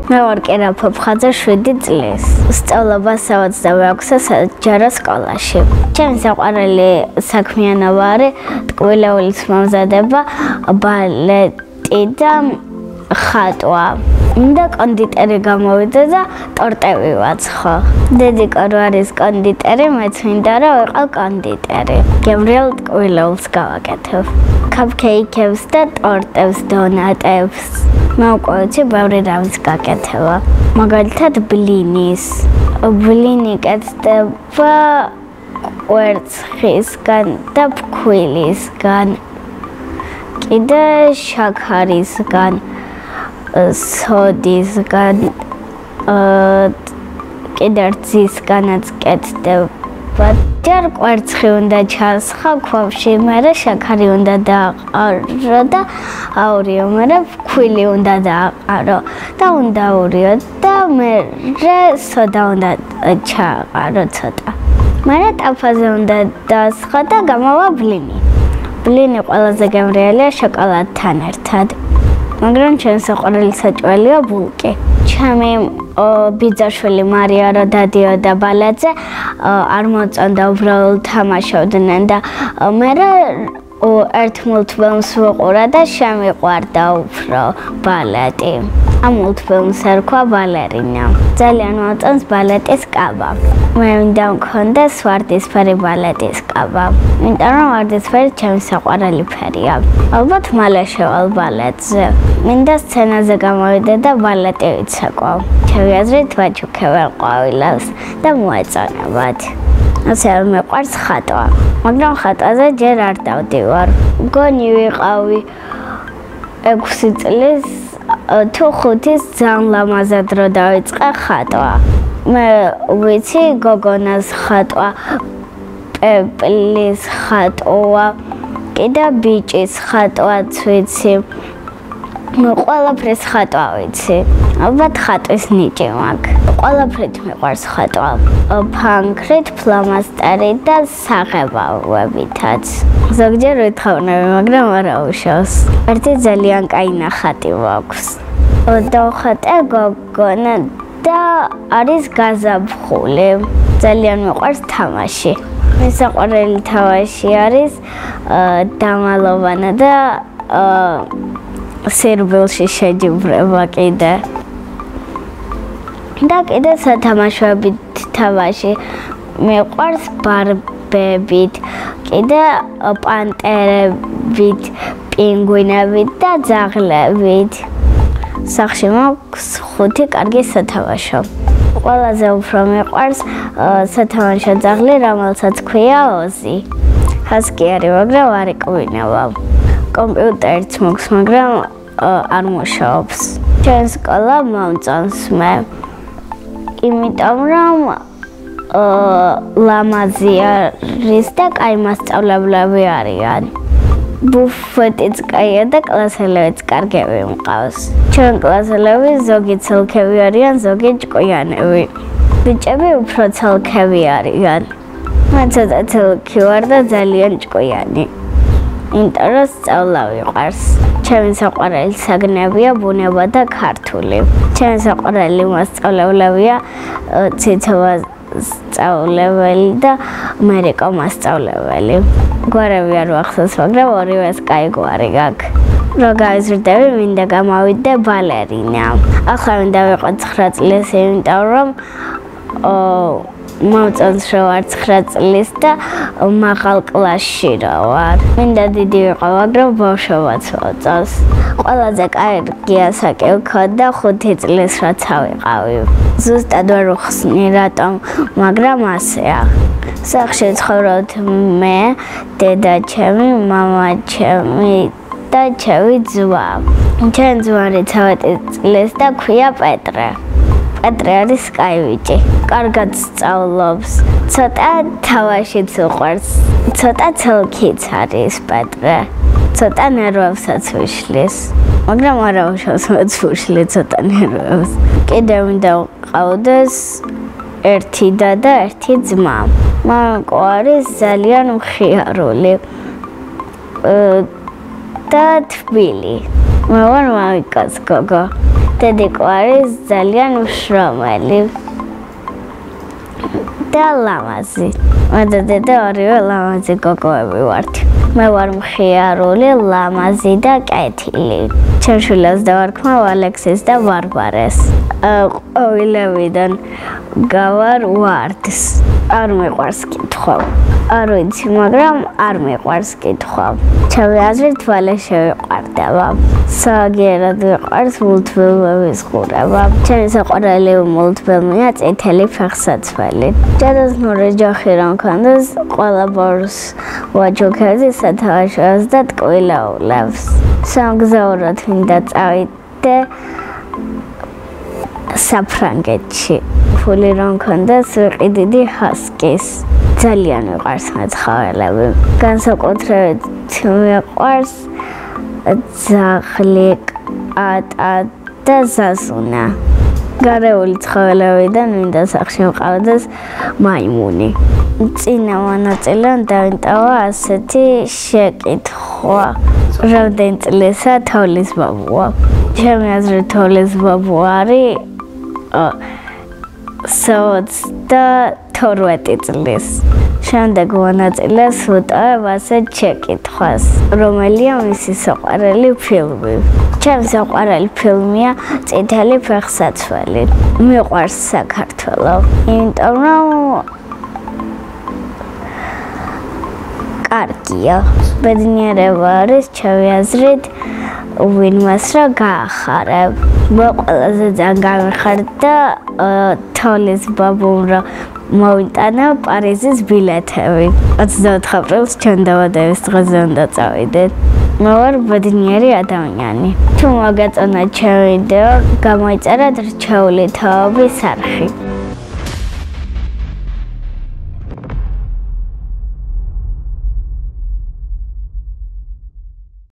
მე ვარ კირა ფოფხაძე 7 წლის. სწავლობა 26-ე საჯარო სკოლაში. ჩემი საყვარელი საქმიანობა არის ტკბილეულის მომზადება, ბალეტი და ხატვა. მინდა კონდიტერი გამოვიდე და ტორტები ვაცხო. დედიკო რო არის კონდიტერი, მეც მინდა რომ ვიყავ კონდიტერი. გემრიელ ტკბილეულს გავაკეთებ. კაპკეიქებს და ტორტებს, დონატებს. მე უკვე ვიცი ბევრი რამის გაკეთება. მაგალითად ბლინის. ბლინი კეთდება კვერცხისგან და ფქვილისგან. კიდე შაქარისგან. სოდისგან კიდე რძისგანაც კეთდება. ჯერ კვერცხი უნდა ჩასხა ქვაში, მერე შაქარი უნდა დააყარო და აურიო, მერე ფქვილი უნდა დააყარო და უნდა აურიო და მერე სოდა უნდა ჩააყარო ცოტა. მერე ტაფაზე უნდა დასხა და გამოვა ბლინი. ბლინი ყველაზე გემრიელია შოკოლადთან ერთად. მაგრამ ჩემს საყვარელი საჭმელია ბულკი. ჩემი ბიძაშვილი მარია რო დადიოდა ბალეტზე, არ მოწონდა უბრალოდ თამაშობდნენ და მე ერთ მულტფილმს ვუყურა და შემიყვარდა უფრო ბალეტი. ამ მულტფილმს ერქვა ბალერინა. ძალიან მოწონს ბალეტის კაბა. მე მინდა მქონდეს ვარდისფერი ბალეტის კაბა. იმიტომ რომ ვარდისფერი ჩემი საყვარელი ფერია. ალბათ მალე შევალ ბალეტზე. მინდა სცენაზე გამოვიდე და ბალეტი ვიცეკვავ. ჩემი აზრით ვაჩუქებენ ყვავილებს და მოეწონებათ. ასე რომ მეყვარს ხატვა. მაგრამ ხატვაზე ჯერ არ დავდივარ. მგონი ვიყავი 6 წლის თუ 5-ის ძალიან ლამაზად რო დავიწყე ხატვა. მე ვიცი გოგონას ხატვა, პეპლის ხატვა, კიდე ბიჭის ხატვაც ვიცი. ყველაფრის ხატვა ვიცი. ალბათ ხატვის ნიჭი მაქვს. ყველაფრით მიყვარს ხატვა. ფანქრით, ფლომასტერით და საღებავებითაც. ზოგჯერ ვითხოვნები, მაგრამ არ აუშავს. ერთი ძალიან კაი ნახატი მაქვს. დავხატე გოგონა და არის გაზაფხული. ძალიან მიყვარს თამაში. მე საყვარელი თამაში არის დამალოვანა და სერბელში შეჯიბრება კიდე. და კიდე სათამაშოებით თამაში მიყვარს ბარბებით, კიდე პანტერებით, პინგვინებით და ძაღლებით. სახლში მაქვს 5 კარგი სათამაშო. ყველაზე უფრო მიყვარს სათამაშო ძაღლი, რომელსაც ქვია ოზი. ჰასკი არის, მაგრამ არ იკბინება. კომპიუტერიც მაქვს, მაგრამ არ მუშაობს. ჩემ სკოლა მომწონს მე. იმიტომ რომ ლამაზი არის და კაი მასწავლებლები არიან. ბუფეტიც კაია და კლასელებიც კარგები მყავს. ჩვენ კლასელები ზოგი ცალკები არიან, ზოგი ჭკვიანები. ბიჭები უფრო ცალკები არიან. მე ცოტა ცალკი ვარ და ძალიან ჭკვიანი. იმიტომ რომ სწავლა ვიყვარს. ჩემი საყვარელი საგნებია ბუნება და ქართული. ჩემი საყვარელი მასწავლებლებია ციცოვა სწავლებელი და ამერიკა მასწავლებელი. გვარები არ ვახსოვს, მაგრამ ორივეს კაი გვარი გაქვს. რო გავიზრდები, მინდა გამოვიდე ბალერინა. ახლა მინდა ვიყო 9 წლის, იმიტომ რომ მომწონს რომ ვარ 9 წლის და მაღალ კლასში რა ვარ. მინდა დიდი ვიყო, მაგრამ ბავშვობაც მოწონს. ყველაზე კარგი ასაკი მქონდა 5 წლის როცა ვიყავი. ზუსტად ვერ ვხსნი რატომ, მაგრამ ასეა. სახლში ცხოვრობთ მე, დედა ჩემი, მამა ჩემი და ჩემი ძმა. ჩემი ძმა არის 9 წლის და ქვია პეტრე. პეტრე არის კაი ბიჭი. კარგად სწავლობს. ცოტა თამაშიც უყვარს. ცოტა ცალკიც არის პეტრე. ცოტა ნერვებსაც ვიშლის. მაგრამ არა უშავს მეცვიშლი ცოტა ნერვებს. კიდე მინდა ვყავდეს ერთი და ერთი ძმა. მამაკო არის ძალიან მხიარული. და თბილი. მე ვარ მამიკას გოგო. დედიკო არის ძალიან მშრომელი და ლამაზი. მე და დედა ორივე ლამაზი გოგოები ვართ. მე ვარ მხიარული, ლამაზი და კეთილი. ჩემს შვილებს დავარქმევ ალექსის და ბარბარეს. ყვავილებიდან გავარ ვარდს. არ მიყვარს კითხვა. არ ვიცი, მაგრამ არ მიყვარს კითხვა. ჩემი აზრით თვალე შევიყვარდება. სააგიერად ვიყვარს მულტფილმების ყურება. ჩემი საყვარელი მულტფილმია წითელი ფეხსაცმელი. ჯადოსნური ჯოხი რომ მქონდეს, ყველა ბორს ვაჯუქებდი სათავაშოას და ტკვილაულებს. სამგზავროდ მინდა წავიდე საფრანგეთში. ფული რომ მქონდეს, ვიყიდიდი ჰასკის. ძალიან მიყვარს მეცხოველები. განსაკუთრებით მიყვარს ძაღლი, კატა და ზაზუნა. გარეული ცხოველებიდან მინდა სახლში მყავდეს მაიმუნი. წინა მონაწილეan დავინტავა ასეთი შეკითხვა. რამდენი წლისა თოვლის ბაბუა? ჩემი აზრით თოვლის ბაბუა არის 22 წლის. შემდეგ მონაწილეს ვუტოვებ ასეთ შეკითხვას. რომელია მისი საყვარელი ფილმი? ჩემი საყვარელი ფილმია წითელი ფეხსაცმელი. მიყვარს საქართველო. იმიტომ რომ კარგია. ბედნიერება არის ჩემი აზრით ვინმეს რა გაახარებ. მე ყველაზე ძალიან გამიხარდა თოვლის ბაბუამ რა მოვიტანა პარიზის ბილეთები. 24 აპრილს ჩვენ დაბადების დღეზე უნდა წავიდეთ. მე ვარ ბედნიერი ადამიანი. თუ მოგაწონათ ჩემი ვიდეო, გამოიწერეთ რჩეული თაობის არხი.